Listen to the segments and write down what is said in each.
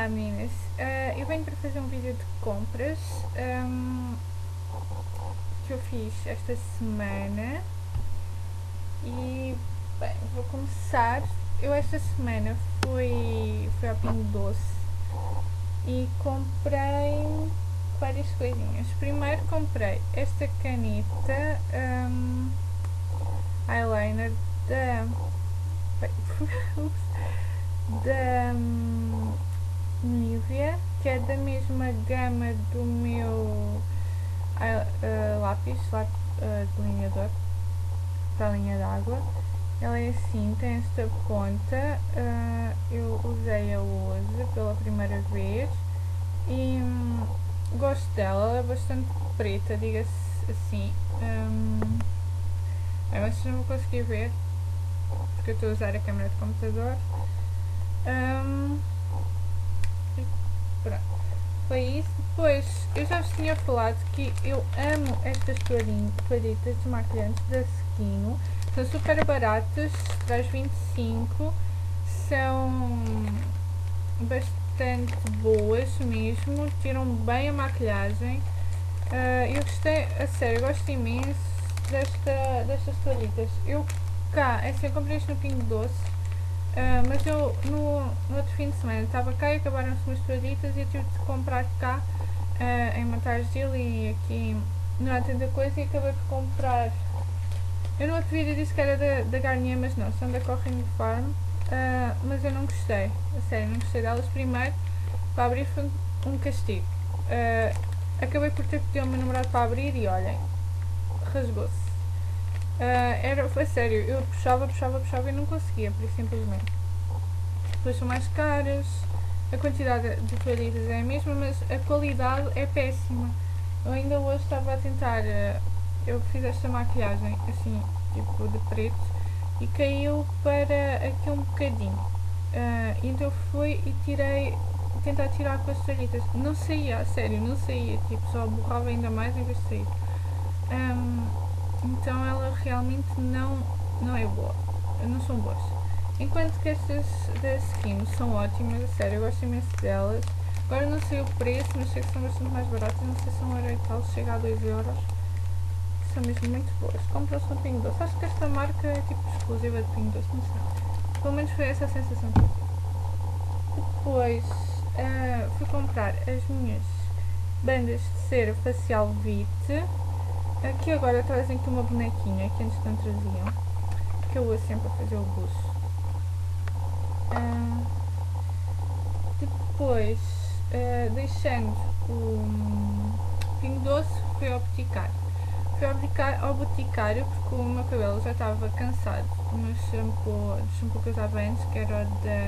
Olá meninas, eu venho para fazer um vídeo de compras que eu fiz esta semana e, bem, vou começar. Eu esta semana fui ao Pingo Doce e comprei várias coisinhas. Primeiro comprei esta caneta eyeliner da da Nivea, que é da mesma gama do meu lápis delineador para a linha d'água. Ela é assim, tem esta ponta, eu usei-a hoje pela primeira vez e gosto dela, ela é bastante preta, diga-se assim. Vocês não vão conseguir ver porque eu estou a usar a câmera de computador. Pronto, foi isso. Depois, eu já vos tinha falado que eu amo estas toalhitas desmaquilhantes da Skin. São super baratas, traz 25, são bastante boas mesmo, tiram bem a maquilhagem. Eu gostei, a sério, eu gosto imenso destas toalhitas. Eu cá, assim, eu comprei isto no Pingo Doce. Mas eu no outro fim de semana estava cá e acabaram-se umas toalhitas e eu tive de comprar cá em Montargil e aqui na Tenda Coisa e acabei por comprar. Eu no outro vídeo disse que era da Garnier, mas não, são da Corrine Farm, mas eu não gostei, a sério, não gostei delas. Primeiro, para abrir foi um castigo. Acabei por ter que pedir ao meu namorado para abrir e olhem, rasgou-se. Foi sério, eu puxava e não conseguia, por isso simplesmente. Depois são mais caras, a quantidade de toalhitas é a mesma, mas a qualidade é péssima. Eu ainda hoje estava a tentar, eu fiz esta maquilhagem assim, tipo de preto, e caiu para aqui um bocadinho. Então eu fui e tentar tirar com as toalhitas. Não saía, a sério, não saía, tipo, só borrava ainda mais em vez de sair. Então ela realmente não é boa, não são boas. Enquanto que estas da Skin são ótimas, a sério, eu gosto imenso delas. Agora não sei o preço, mas sei que são bastante mais baratas, não sei se são euro e tal, chega a 2€, que são mesmo muito boas. Compram-se no Pingo Doce, acho que esta marca é tipo exclusiva de Pingo Doce, não sei. Pelo menos foi essa a sensação que eu tive. Depois fui comprar as minhas bandas de cera facial Vite. Aqui agora trazem aqui uma bonequinha que antes não traziam, que eu uso sempre a fazer o buço. Depois, deixando o Pingo Doce, fui ao Boticário. Fui ao Boticário porque o meu cabelo já estava cansado do meu shampoo que eu usava antes, que era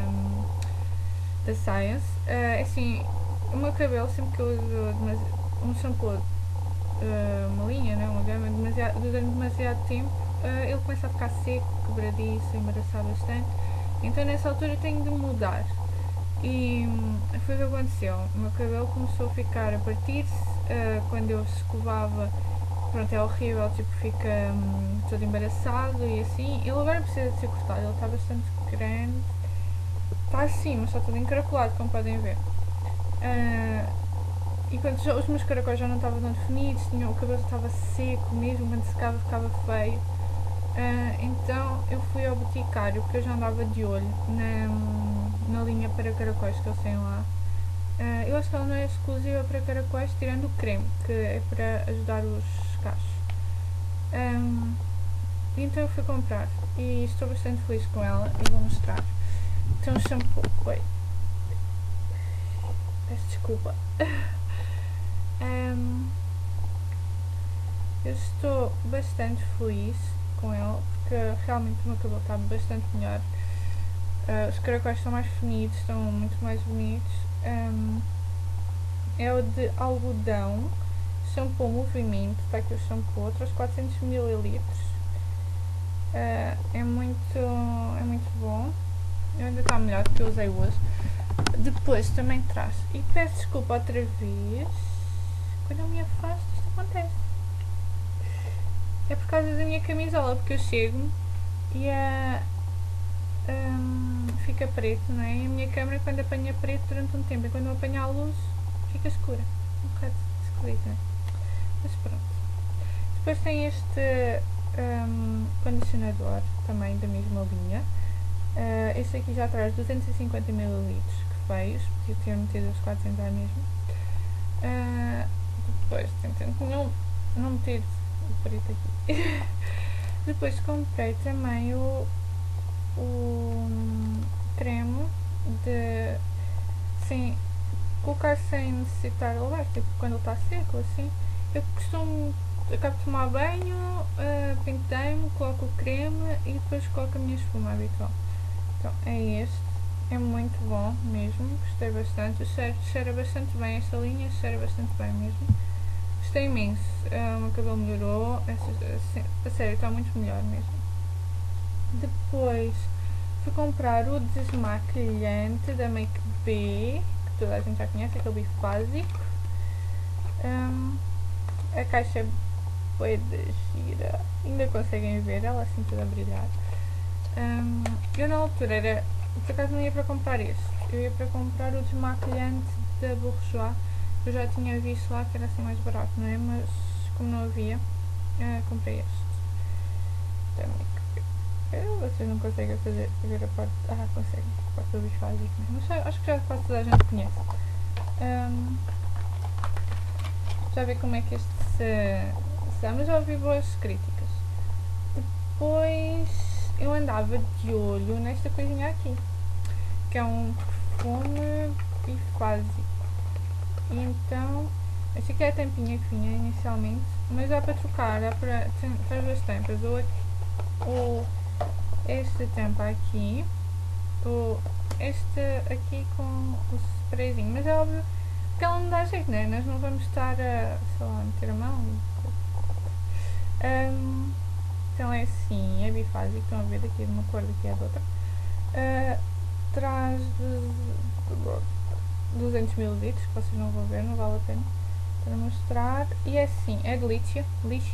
da Science. Assim, o meu cabelo, sempre que eu uso um shampoo, uma linha, né, uma gama durante demasiado tempo, ele começa a ficar seco, quebradiço, a embaraçar bastante. Então nessa altura tenho de mudar. E foi o que aconteceu. O meu cabelo começou a ficar a partir-se quando eu se escovava. Pronto, é horrível, tipo, fica todo embaraçado e assim. Ele agora precisa de ser cortado, ele está bastante grande. Está assim, mas está todo encaracolado, como podem ver. E quando os meus caracóis já não estavam tão definidos, o cabelo estava seco mesmo, quando secava ficava feio. Então eu fui ao Boticário, porque eu já andava de olho na linha para caracóis que eles têm lá. Eu acho que ela não é exclusiva para caracóis, tirando o creme, que é para ajudar os cachos. Então eu fui comprar e estou bastante feliz com ela e vou mostrar. Então o shampoo, oi, peço desculpa. Eu estou bastante feliz com ele, porque realmente o meu cabelo está bastante melhor. Os caracóis estão mais definidos, estão muito mais bonitos. É o de algodão, shampoo movimento, está aqui o shampoo, traz 400 ml. É muito bom. Eu ainda está melhor do que eu usei hoje. Depois também traz, e peço desculpa outra vez, quando eu me afasto isto acontece. É por causa da minha camisola, porque eu chego e a fica preto, não é? E a minha câmera quando apanha preto durante um tempo e quando eu apanho a luz fica escura. Um bocado esquisito, não é? Mas pronto. Depois tem este condicionador também da mesma linha. Este aqui já traz 250 ml, que feios, podia ter metido os 400 à mesmo. Depois tento não meter o preto aqui. Depois comprei também o creme de sem colocar sem necessitar de lavar, tipo quando ele está seco assim. Eu costumo, acabo de tomar banho, penteio-me, coloco o creme e depois coloco a minha espuma habitual. Então é este, é muito bom mesmo, gostei bastante, cheira bastante bem esta linha, cheira bastante bem mesmo. Gostei imenso, o meu cabelo melhorou, a sério, está muito melhor mesmo. Depois fui comprar o desmaquilhante da Make B, que toda a gente já conhece, aquele bife básico. A caixa é bué de gira, ainda conseguem ver ela assim toda a brilhar. Eu na altura era, por acaso não ia para comprar este, eu ia para comprar o desmaquilhante da Bourjois. Eu já tinha visto lá que era assim mais barato, não é? Mas como não havia, comprei este. Vocês não conseguem ver a parte. Conseguem, a parte do bife básico, mas acho que já quase toda a gente conhece. Já vi como é que este se dá, mas já ouvi boas críticas. Depois eu andava de olho nesta coisinha aqui, que é um perfume bife básico. E então, este aqui é a tampinha que vinha inicialmente, mas dá para trocar, traz duas tampas, ou esta tampa aqui, ou este aqui com o sprayzinho, mas é óbvio que ela não dá jeito, né? Nós não vamos estar a, sei lá, meter a mão. Então é assim, é bifásico, estão a ver daqui de uma cor, daqui é de outra. Traz 200 ml, que vocês não vão ver, não vale a pena para mostrar. E é assim, é de Licia.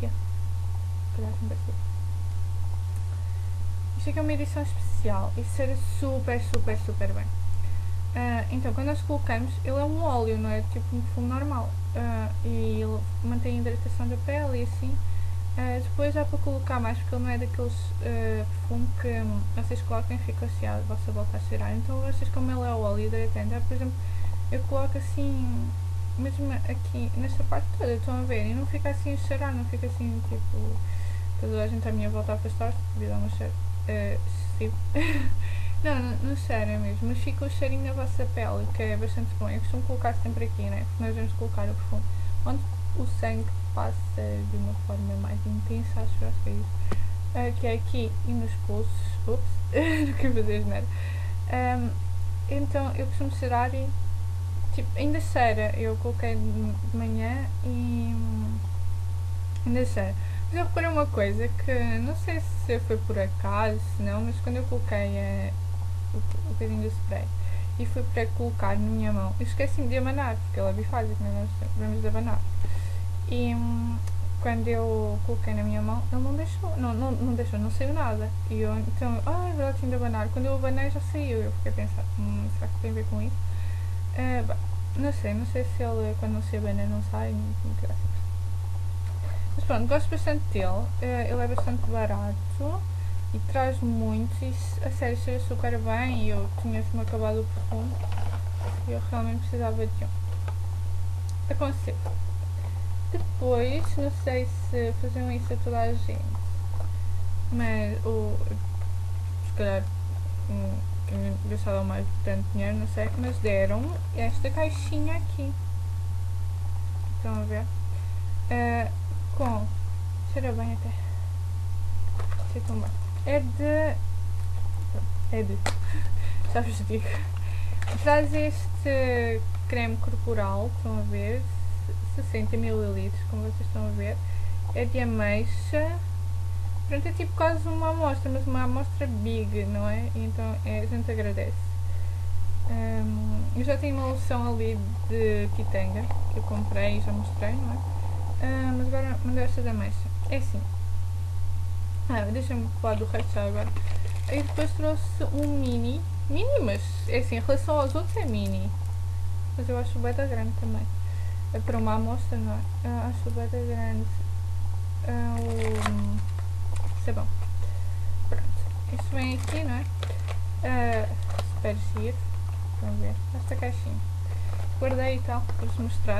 Isto aqui é uma edição especial e será super, super, super bem. Então, quando nós colocamos, ele é um óleo, não é tipo um perfume normal. E ele mantém a hidratação da pele e assim. Depois dá para colocar mais, porque ele não é daqueles perfume que vocês colocam e fica assim, a vossa volta a cheirar. Então, vocês, como ele é o óleo hidratante, por exemplo, eu coloco assim, mesmo aqui, nesta parte toda, estão a ver, e não fica assim a cheirar, não fica assim, tipo, toda a gente à minha volta a afastar-se, devido a um cheiro excessivo. não cheira mesmo, mas fica o cheirinho na vossa pele, que é bastante bom. Eu costumo colocar sempre aqui, né, porque nós vamos colocar o perfume onde o sangue passa de uma forma mais intensa, acho que é isso, que é aqui e nos pulsos. Ups, não quero fazer asneira. Então eu costumo cheirar e tipo, ainda cheira, eu coloquei de manhã e ainda cheira. Mas eu reparei uma coisa que não sei se foi por acaso, se não, mas quando eu coloquei o bocadinho do spray e fui para colocar na minha mão, eu esqueci-me de abanar, porque ele é bifásico, nós vamos de abanar. E quando eu coloquei na minha mão, ele não deixou, não saiu nada. E eu, então, é verdade, tinha de abanar. Quando eu abanei já saiu. Eu fiquei a pensar, será que tem a ver com isso? Não sei se ele, quando não se abana, não sai, não quero assim. Mas pronto, gosto bastante dele. Ele é bastante barato e traz muito. E a sério, cheira super bem. E eu tinha-me acabado o perfume e eu realmente precisava de um. Aconselho. Depois, não sei se faziam isso a toda a gente, mas se calhar gastavam mais de tanto dinheiro, não sei, mas deram esta caixinha aqui. Estão a ver? Com cheira bem até. Sei como é de já vos digo. Traz este creme corporal, estão a ver? 60 ml, como vocês estão a ver, é de ameixa. Pronto, é tipo quase uma amostra, mas uma amostra big, não é? Então a gente agradece. Eu já tenho uma loção ali de Kitanga que eu comprei e já mostrei, não é? Mas agora mandei esta de ameixa. É assim. Deixa-me falar do resto já agora. E depois trouxe um mini, mas é assim, em relação aos outros é mini, mas eu acho o beta grande também, para uma amostra, não é? Eu acho o beta grande o sabão. Pronto, isto vem aqui, não é? Super giro, estão a ver, esta caixinha, guardei e tal, para vos mostrar.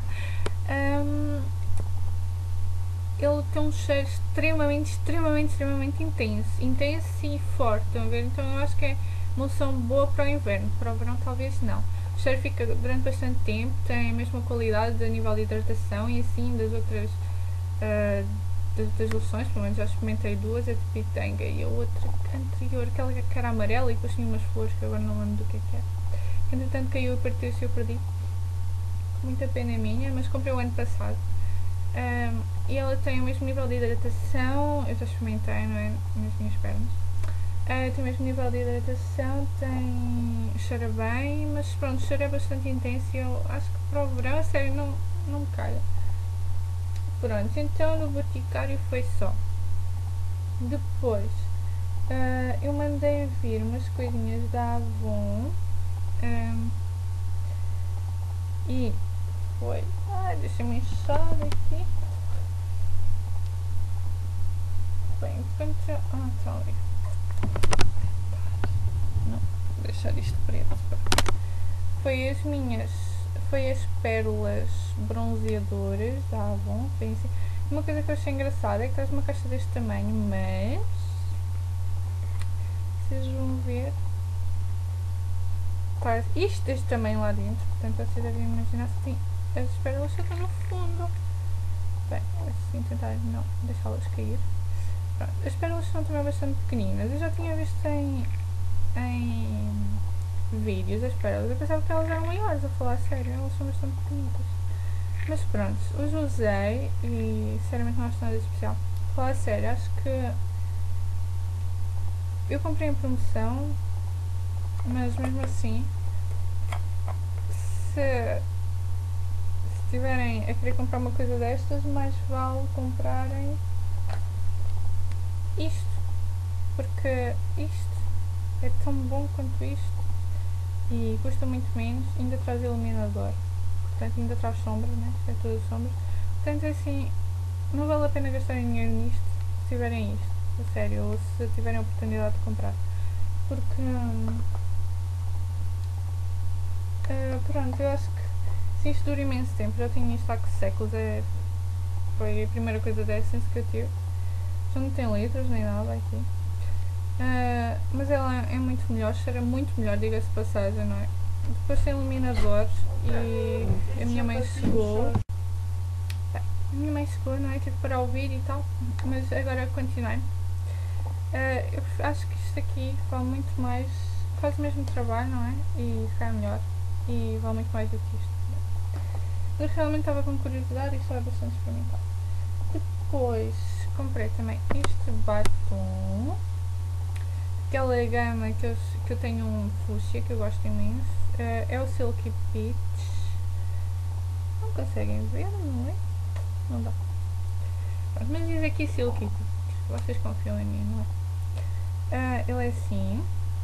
Ele tem um cheiro extremamente intenso e forte, estão a ver? Então eu acho que é uma loção boa para o inverno, para o verão talvez não. O cheiro fica durante bastante tempo, tem a mesma qualidade a nível de hidratação e assim das outras loções, pelo menos já experimentei duas, a de pitanga e a outra anterior, aquela que era amarela e depois tinha umas flores que agora não lembro do que é. Entretanto caiu e partiu-se e eu perdi. Com muita pena minha, mas comprei o ano passado. E ela tem o mesmo nível de hidratação, eu já experimentei, não é? Nas minhas pernas. Tem o mesmo nível de hidratação, cheira bem, mas pronto, o cheiro é bastante intenso e eu acho que para o verão, a sério, não me calha. Pronto, então no Boticário foi só. Depois, eu mandei vir umas coisinhas da Avon e foi. Deixa-me inchar aqui. Bem, enquanto já. Está ali. Não, vou deixar isto preto. Foi as pérolas bronzeadoras da Avon. Bem assim. Uma coisa que eu achei engraçada é que traz uma caixa deste tamanho, mas vocês vão ver. Traz isto deste tamanho lá dentro. Portanto, vocês devem imaginar se tem as pérolas que estão no fundo. Bem, assim tentar não deixá-las cair. Pronto, as pérolas são também bastante pequeninas. Eu já tinha visto em vídeos as pérolas. Eu pensava que elas eram maiores, a falar sério. Elas são bastante pequenitas. Mas pronto, hoje usei e sinceramente não acho nada de especial. A falar sério, acho que eu comprei em promoção, mas mesmo assim, se estiverem a querer comprar uma coisa destas, mais vale comprarem isto, porque isto é tão bom quanto isto e custa muito menos, ainda traz iluminador, portanto ainda traz sombras, né? Isto é tudo sombras, portanto é assim, não vale a pena gastarem dinheiro nisto se tiverem isto, a sério, ou se tiverem a oportunidade de comprar, porque pronto, eu acho que se isto dura imenso tempo, já tenho isto há séculos, foi a primeira coisa da Essence que eu tive, já não tem letras nem nada aqui, mas ela é muito melhor, cheira muito melhor, diga-se de passagem, não é? Depois tem iluminadores e a minha mãe chegou, não é? Tive para ouvir e tal, mas agora continuei. Eu acho que isto aqui vale muito mais, faz o mesmo trabalho, não é? E fica melhor, e vale muito mais do que isto. Eu realmente estava com curiosidade e estava bastante experimental. Depois comprei também este batom, aquela gama que eu tenho um fúcsia que eu gosto imenso, é o Silky Peach. Não conseguem ver, não é? Não dá. Mas diz aqui Silky Peach, vocês confiam em mim, não é? Ele é assim.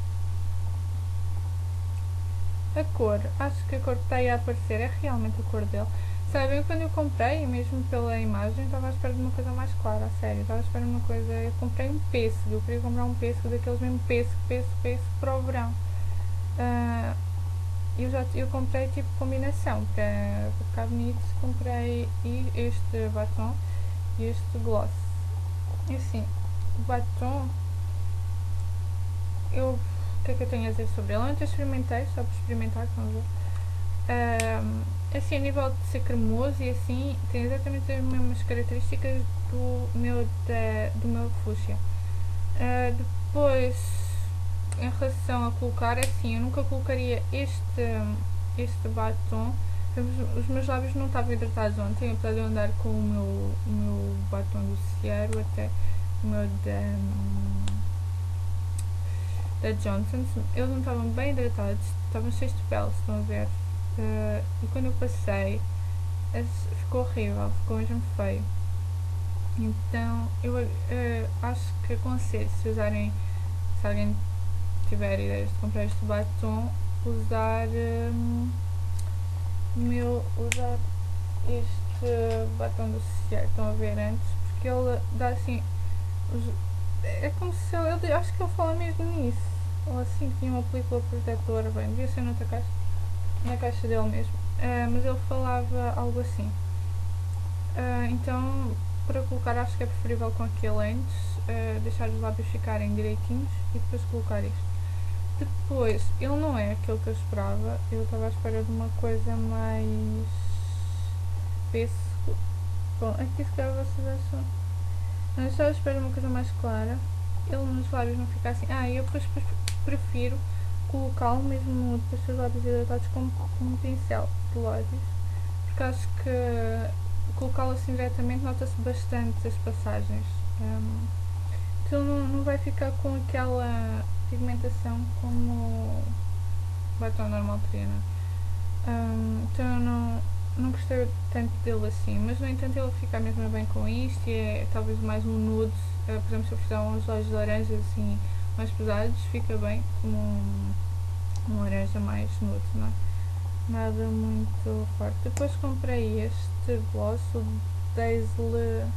A cor, acho que a cor que está aí a aparecer é realmente a cor dele. Sabem, quando eu comprei, mesmo pela imagem, estava à espera de uma coisa mais clara, a sério. Estava à espera de uma coisa. Eu comprei um pêssego, eu queria comprar um pêssego daqueles mesmo pêssego para o verão. Eu comprei tipo combinação, para ficar bonito. Comprei este batom e este gloss. E assim, o batom. O que é que eu tenho a dizer sobre ele? Eu ontem experimentei, só para experimentar, vamos ver. Assim, a nível de ser cremoso e assim, tem exatamente as mesmas características do meu fúcsia. Depois, em relação a colocar, assim, eu nunca colocaria este batom. Os meus lábios não estavam hidratados ontem, apesar de eu andar com o meu batom do Cielo, até o meu da Johnson's, eles não estavam bem hidratados, estavam cheios de pele, se estão a ver. E quando eu passei, ficou horrível, ficou mesmo feio. Então, eu acho que aconselho, se usarem se alguém tiver ideias de comprar este batom, usar usar este batom do Cier, estão a ver antes, porque ele dá assim é como se ele acho que ele fala mesmo nisso, ou assim, que tinha uma película protetora, bem, devia ser noutra caixa, na caixa dele mesmo, mas ele falava algo assim. Então, para colocar, acho que é preferível com aquele antes, deixar os lábios ficarem direitinhos e depois colocar isto. Depois, ele não é aquilo que eu esperava, eu estava à espera de uma coisa mais pêssego. Bom, aqui se calhar vocês acham. Não, eu estava à espera de uma coisa mais clara, ele nos lábios não fica assim. Eu depois prefiro colocá-lo mesmo depois dos lábios hidratados com um pincel de lábios, porque acho que colocá-lo assim diretamente nota-se bastante as passagens. Então não vai ficar com aquela pigmentação como o batom normal teria, não é? Então eu não gostei tanto dele assim, mas no entanto ele fica mesmo bem com isto e é talvez mais um nude. Por exemplo, se eu fizer uns olhos de laranja assim mais pesados, fica bem como um laranja mais nude, não é? Nada muito forte. Depois comprei este gloss, o Dazzle.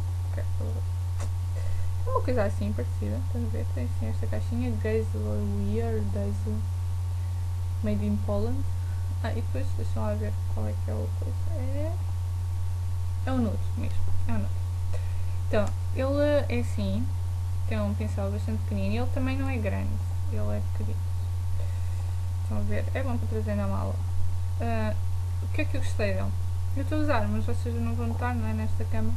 Uma coisa assim parecida, estão a ver? Tem assim esta caixinha, Dazzle Wear, Dazzle Made in Poland. E depois deixam lá ver qual é que é o coisa. É o nude mesmo, é o nude. Então, ele é assim, tem um pincel bastante pequenino e ele também não é grande, ele é pequenino. Estão a ver? É bom para trazer na mala. O que é que eu gostei dele? Eu estou a usar, mas vocês não vão notar, não é? Nesta cama.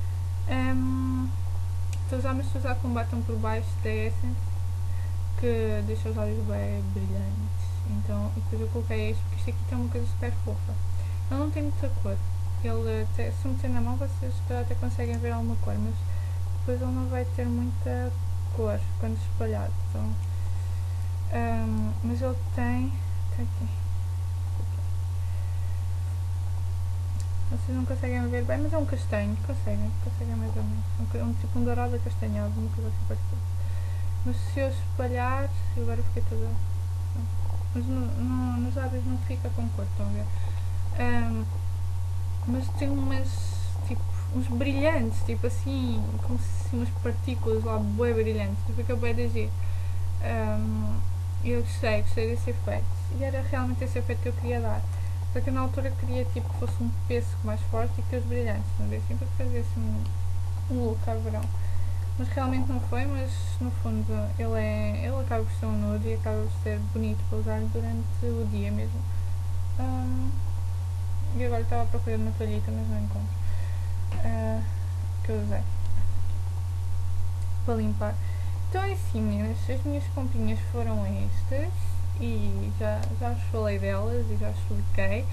Estou a usar, mas estou a usar com um batom por baixo da Essence que deixa os olhos bem brilhantes. Então, depois eu coloquei este, porque isto aqui tem uma coisa super fofa. Ele não tem muita cor. Ele, se meter na mão, vocês até conseguem ver alguma cor, mas depois ele não vai ter muita cor quando espalhado. Então, mas ele tem. Está aqui. Vocês não conseguem ver bem, mas é um castanho. Conseguem mais ou menos. Tipo um dourado acastanhado, uma coisa assim parecida. Mas se eu espalhar, eu agora fiquei toda. Mas nos lábios não fica com cor, estão a ver? Mas tem uns brilhantes, tipo assim, como se umas partículas lá bem brilhantes, fica bem de agir. Eu gostei desse efeito. E era realmente esse efeito que eu queria dar. Só que eu na altura queria tipo, que fosse um pêssego mais forte e que os brilhantes, não é? Assim, para fazer assim um look a verão. Mas realmente não foi, mas no fundo ele acaba por ser um nude e acaba por ser bonito para usar durante o dia mesmo. E agora estava a procurar uma toalhita, mas não encontro. Que eu usei para limpar. Então é assim, meninas, as minhas comprinhas foram estas e já vos falei delas e já vos expliquei.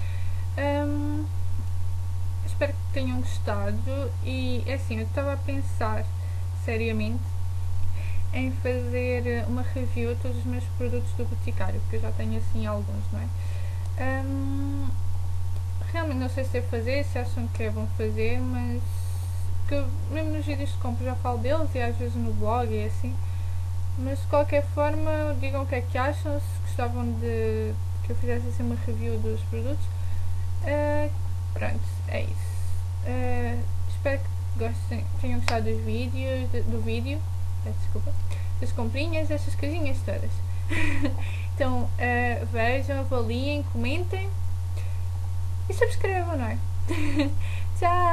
Espero que tenham gostado e é assim, eu estava a pensar seriamente em fazer uma review de todos os meus produtos do Boticário, porque eu já tenho assim alguns, não é? Realmente não sei se devo fazer, se acham que é bom fazer, mas que eu, mesmo nos vídeos de compra já falo deles e às vezes no blog e assim, mas de qualquer forma digam o que é que acham, se gostavam de que eu fizesse assim uma review dos produtos. Pronto, é isso. Espero que tenham gostado dos vídeos, do vídeo, desculpa, das comprinhas, destas coisinhas todas. Então vejam, avaliem, comentem e subscrevam, não é? Tchau!